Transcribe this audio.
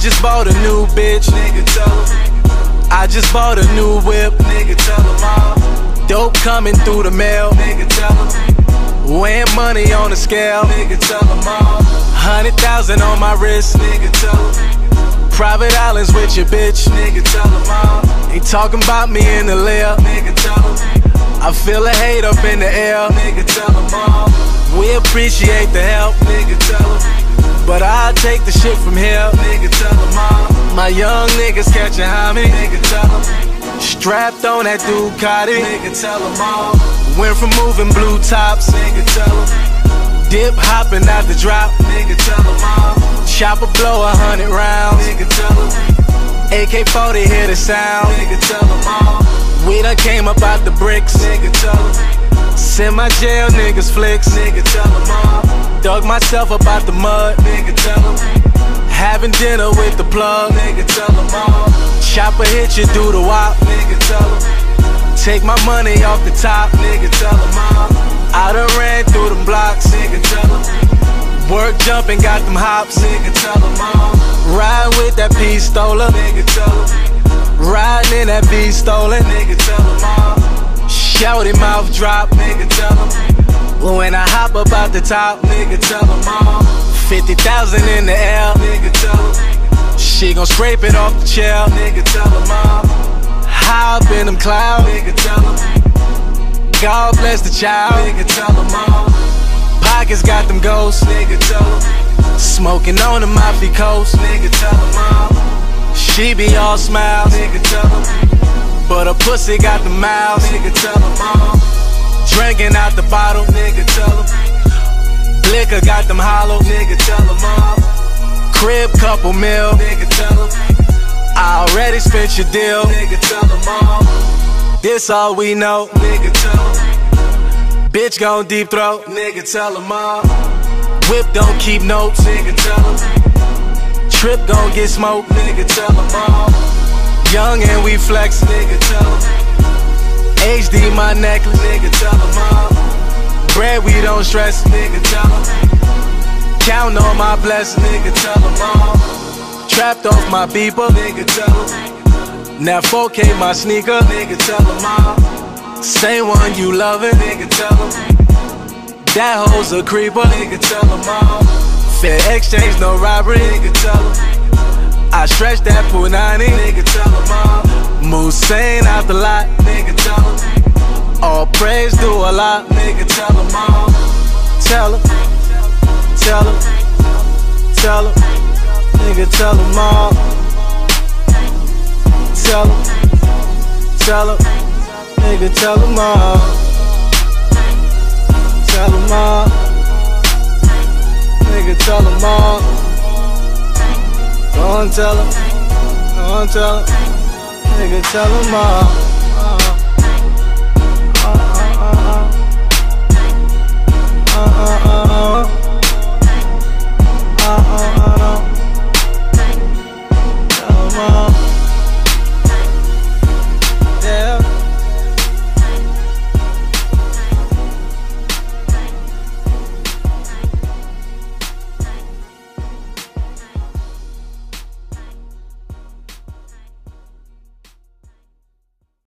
just bought a new bitch, nigga, tell 'em. I just bought a new whip, nigga, tell 'em all. Dope coming through the mail, nigga, tell 'em. Weighing money on the scale, nigga, tell 'em all. 100,000 on my wrist, nigga, tell 'em. Private islands with your bitch, nigga, tell 'em all. They talking about me in the lair, nigga, tell 'em. I feel a hate up in the air, nigga, tell 'em all. We appreciate the help, nigga, tell 'em. But I'll take the shit from here, nigga, tell 'em all. My young niggas catching homie, nigga, tell 'em. Strapped on that Ducati, nigga, tell 'em all. Went from moving blue tops, nigga, tell 'em. Dip hopping out the drop, nigga, tell 'em all. Chopper blow 100 rounds, nigga, tell 'em. AK-40 hear the sound, nigga, tell 'em all. We done came up out the bricks, nigga, tell 'em. Send my jail niggas flicks, nigga, tell 'em all. Dug myself up out the mud, nigga, tell 'em. Having dinner with the plug, nigga, tell 'em all. Chopper hit you through the wop, nigga, tell 'em. Take my money off the top, nigga, tell 'em all. I done ran through them blocks, nigga, tell 'em. Work jumping, got them hops, nigga, tell 'em all. Riding with that pistola, nigga, tell 'em. Riding in that V stolen, nigga, tell 'em all. Shouty mouth drop, nigga, tell 'em. When I hop up out the top, nigga, tell 'em all. 50,000 in the air, nigga, tell 'em. She gon' scrape it off the chair, nigga, tell 'em all. High up in them clouds, nigga, tell 'em. God bless the child, nigga, tell 'em all. Pockets got them ghosts, nigga, tell 'em. Smoking on the Mafia coast, nigga, tell 'em all. She be all smiles, nigga, tell 'em. But her pussy got the mouths, nigga, tell 'em all. Drinking out the bottle, nigga, tell 'em. Liquor got them hollow, nigga, tell 'em all. Crib couple mil, nigga, tell 'em. I already spent your deal, nigga, tell 'em all. This all we know, nigga, tell 'em. Bitch gon' deep throat, nigga, tell 'em all. Whip don't keep notes, nigga, tell 'em. Trip gon' get smoked, nigga, tell 'em all. Young and we flex, nigga, tell 'em. HD my necklace, nigga, tell 'em all. Bread we don't stress, nigga, tell 'em. Count on my blessings, nigga, tell 'em all. Trapped off my beeper, nigga, tell 'em. Now 4K my sneaker, nigga, tell 'em all. Same one you loving, nigga, tell 'em. That hoe's a creeper, nigga, tell 'em all. Fair exchange, no robbery, nigga, tell 'em. I stretch that punani, nigga, tell 'em all. Move sane out the lot, nigga, tell 'em. All praise do a lot, nigga, tell 'em all. Tell 'em, tell 'em, tell 'em, nigga, tell 'em all. Tell 'em, tell 'em, nigga, tell 'em all. Tell 'em all, nigga, tell 'em all. Go and tell 'em, go and tell 'em, nigga, tell 'em all.